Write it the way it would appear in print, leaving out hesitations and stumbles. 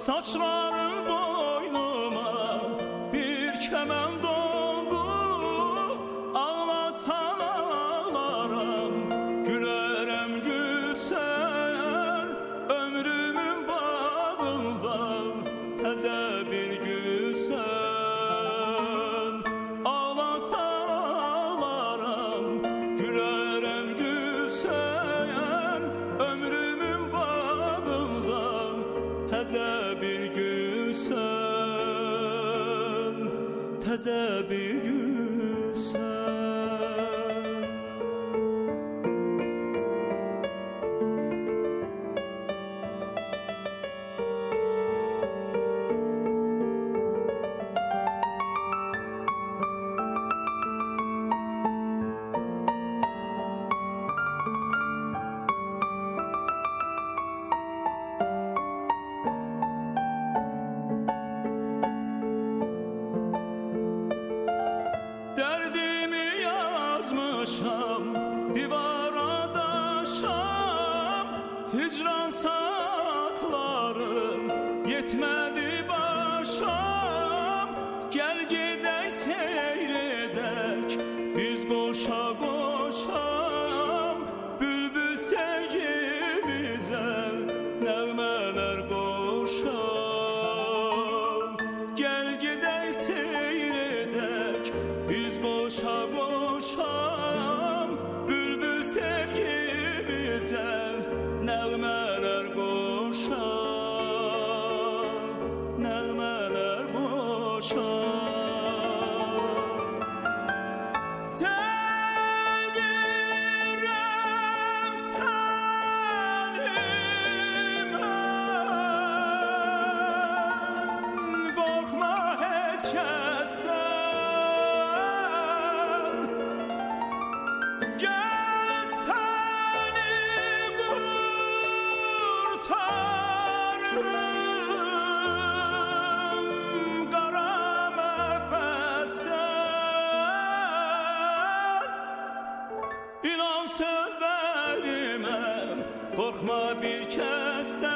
Saçların boynuma bir kemen doldu. Ağlasan ağlarım, gülerem gülsen. Ömrümün bağında təzə bir gülsen. Ağlasan ağlarım, gülerem gülsen. Ömrümün bağında təzə bir gülsen, təzə bir gülsen. Derdimi yazmışam divara daşam. Hicran saatlarım yetmedi başam. Gel gidək seyredək biz qoşa qoşa. Bülbül sevgimizə nəğmələr qoşam. Gel gidək seyredək biz qoşa qoşam. Bülbül sevgimizə nəğmələr qoşam. Nəğmələr qoşam. Sevirəm səni mən, qorxma heç kəsdən. Gəl səni qurtarırım qara məhbəsdən. İnan sözlərimə, qorxma bir kəsdən.